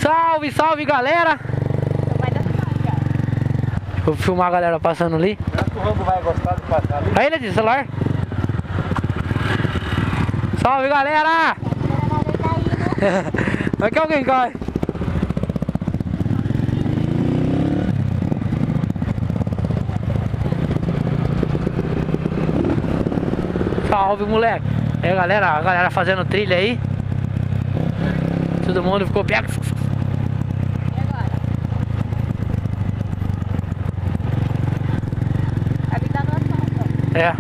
Salve, salve, galera! Vou filmar a galera passando ali. Será que o Rambo vai gostar de passar ali? Aí, de celular. Salve, galera! Vai que alguém cai. Salve, moleque. Aí, galera, a galera fazendo trilha aí. Todo mundo ficou perto. E agora? A vida do asfalto. É.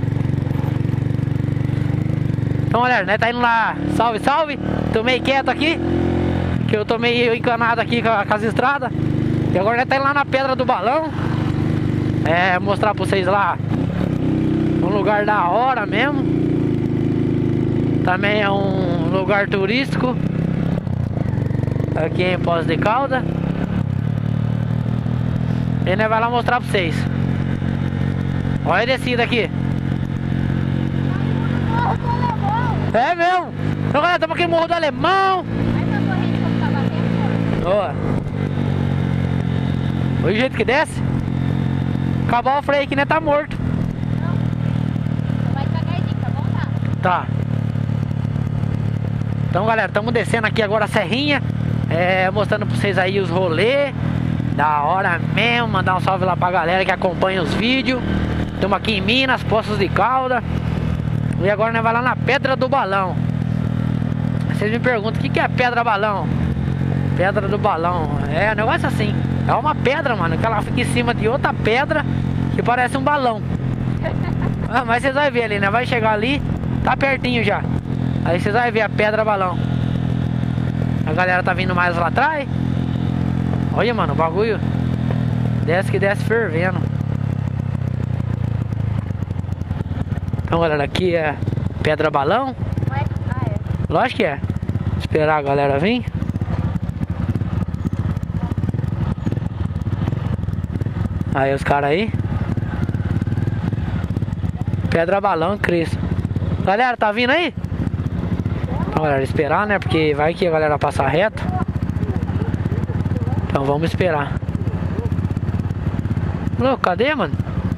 Então, galera, né, tá indo lá. Salve, salve. Tô meio quieto aqui, que eu tô meio encanado aqui com as estradas. E agora né, tá indo lá na Pedra do Balão. É, mostrar pra vocês lá um lugar da hora mesmo. Também é um lugar turístico aqui em Poços de Caldas. E né, vai lá mostrar pra vocês. Olha a descida aqui. É mesmo. Então galera, estamos aqui no Morro do Alemão. Boa. O jeito que desce. Acabar o freio aqui, né? Tá morto. Não. Vai devagarzinho, tá bom? Tá. Então galera, estamos descendo aqui agora a serrinha. Mostrando pra vocês aí os rolês. Da hora mesmo. Mandar um salve lá pra galera que acompanha os vídeos. Estamos aqui em Minas, Poços de Caldas. E agora nós vai lá na Pedra do Balão. Vocês me perguntam o que é Pedra Balão? Pedra do Balão. É um negócio assim. É uma pedra, mano, que ela fica em cima de outra pedra que parece um balão. Mas vocês vão ver ali, né? Vai chegar ali, tá pertinho já. Aí vocês vão ver a Pedra Balão. A galera tá vindo mais lá atrás. Olha, mano, o bagulho desce que desce fervendo. Então, galera, aqui é Pedra Balão. Não é? Ah, é. Lógico que é. Esperar a galera vir. Aí os caras aí. Pedra Balão, Cristo. Galera, tá vindo aí? Então, galera, esperar, né? Porque vai que a galera passa reto. Então vamos esperar. Louco, cadê, mano?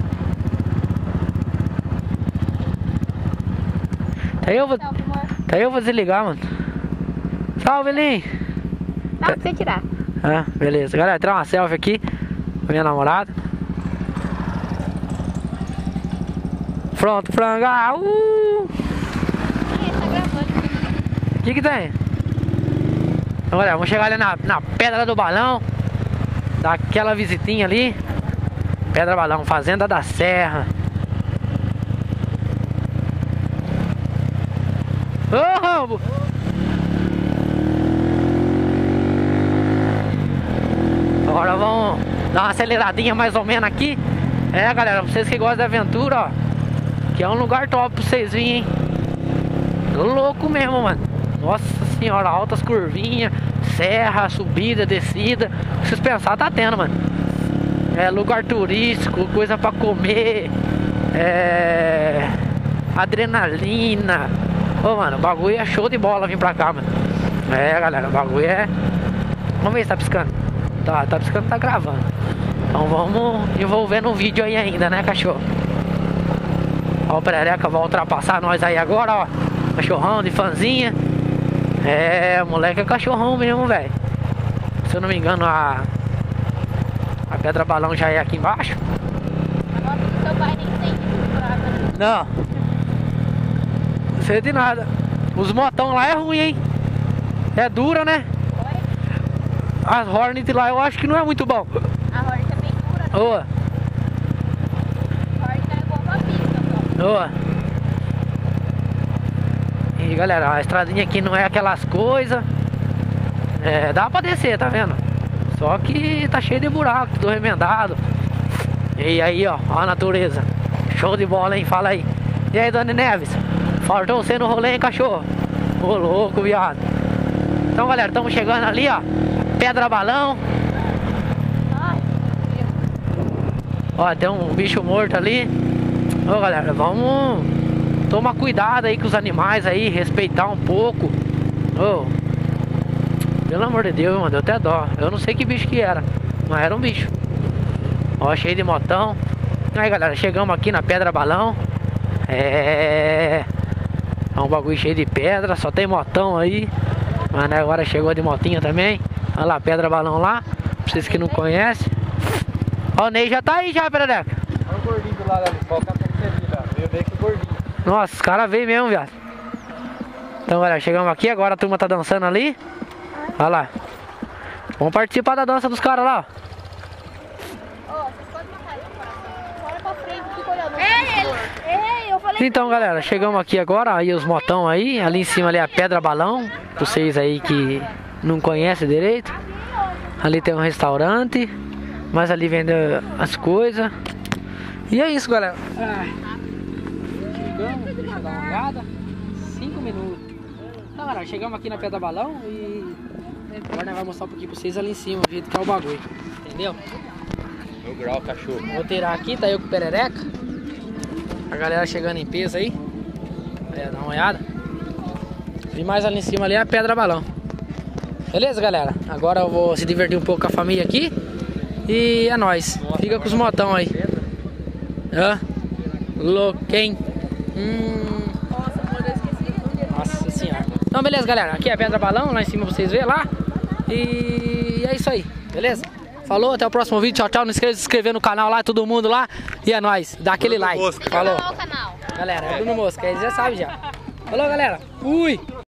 Daí eu vou desligar, mano. Salve, Lin. Dá pra você tirar. Ah, beleza. Galera, tirar uma selfie aqui com minha namorada. Pronto, franga. Tá gravando. O que tem? Então, galera, vamos chegar ali na Pedra do Balão. Dar aquela visitinha ali. Pedra Balão, Fazenda da Serra. Ô, Rambo! Agora vamos dar uma aceleradinha mais ou menos aqui. É, galera, vocês que gostam de aventura, ó, que é um lugar top pra vocês virem, hein? Louco mesmo, mano. Nossa senhora, altas curvinhas, serra, subida, descida. Se vocês pensar, tá tendo, mano. É lugar turístico, coisa pra comer. Adrenalina. Ô, mano, o bagulho é show de bola vir pra cá, mano. É, galera, o bagulho é... Vamos ver se tá piscando. Tá piscando, tá gravando. Então vamos envolver no vídeo aí ainda, né, cachorro? Ó, o Perereca vai ultrapassar nós aí agora, ó. Cachorrão de fanzinha. É, moleque é cachorrão mesmo, velho. Se eu não me engano, a Pedra Balão já é aqui embaixo. A moto do seu pai nem tem que Não. Não sei de nada. Os motão lá é ruim, hein? É dura, né? As Hornet lá eu acho que não é muito bom. A Hornet é bem dura, né? Boa. A Hornet é igual uma pista, Boa. E galera, a estradinha aqui não é aquelas coisas. Dá pra descer, tá vendo? Só que tá cheio de buraco, tudo remendado. E aí, ó a natureza. Show de bola, hein? Fala aí. E aí, Dani Neves? Faltou você no rolê, hein, cachorro? Ô, louco, viado. Então, galera, estamos chegando ali, ó. Pedra Balão. Ai, Ó, tem um bicho morto ali. Ô, galera, vamos tomar cuidado aí com os animais aí, respeitar um pouco. Ô, pelo amor de Deus, mano, deu até dó. Eu não sei que bicho que era, mas era um bicho. Ó, cheio de motão. Aí, galera, chegamos aqui na Pedra Balão. É um bagulho cheio de pedra, só tem motão aí. Mas né, agora chegou de motinha também. Olha lá, Pedra Balão lá. Pra vocês que não conhecem. Ó, o Ney já tá aí já, Perereca. Olha o gordinho do lado ali, foca pra você ali, ó. Veio meio que o gordinho. Nossa, os caras veio mesmo, viado. Então, galera, chegamos aqui, agora a turma tá dançando ali. Olha lá. Vamos participar da dança dos caras lá, ó. Vocês podem matar ele, coração. Olha pra frente, fica olhando. Ei, eu falei. Então, galera, chegamos aqui agora, aí os motão aí. Ali em cima ali é a Pedra Balão. Pra vocês aí que não conhecem direito. Ali tem um restaurante. Mas ali vende as coisas. E é isso, galera. Chegamos, deixa eu dar uma olhada. 5 minutos. Então, galera, chegamos aqui na Pedra Balão e agora nós vamos mostrar um pouquinho pra vocês ali em cima, o jeito que é o bagulho. Entendeu? No grau, cachorro. Vou tirar aqui, tá eu com o Perereca. A galera chegando em peso aí. Dá uma olhada. E mais ali em cima ali é a Pedra Balão. Beleza, galera? Agora eu vou se divertir um pouco com a família aqui. E é nóis. Fica com os motão aí. Louquem. Nossa, mano, eu esqueci. Nossa senhora. Então beleza, galera. Aqui é a Pedra Balão, lá em cima pra vocês verem lá. E é isso aí, beleza? Falou, até o próximo vídeo. Tchau, tchau. Não esqueça de se inscrever no canal lá, todo mundo lá. E é nóis. Dá aquele like. Falou. Canal. Galera, é Bruno Mosca, eles já sabem já. Falou, galera. Fui.